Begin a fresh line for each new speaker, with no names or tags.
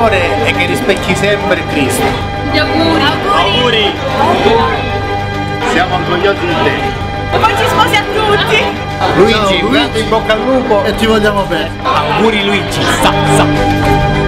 amore e che rispecchi sempre Cristo.
Gli auguri.
Auguri! Siamo orgogliosi di te.
E poi ci sposi a tutti.
Luigi, in bocca al lupo
e ti vogliamo bene.
auguri Luigi, sa.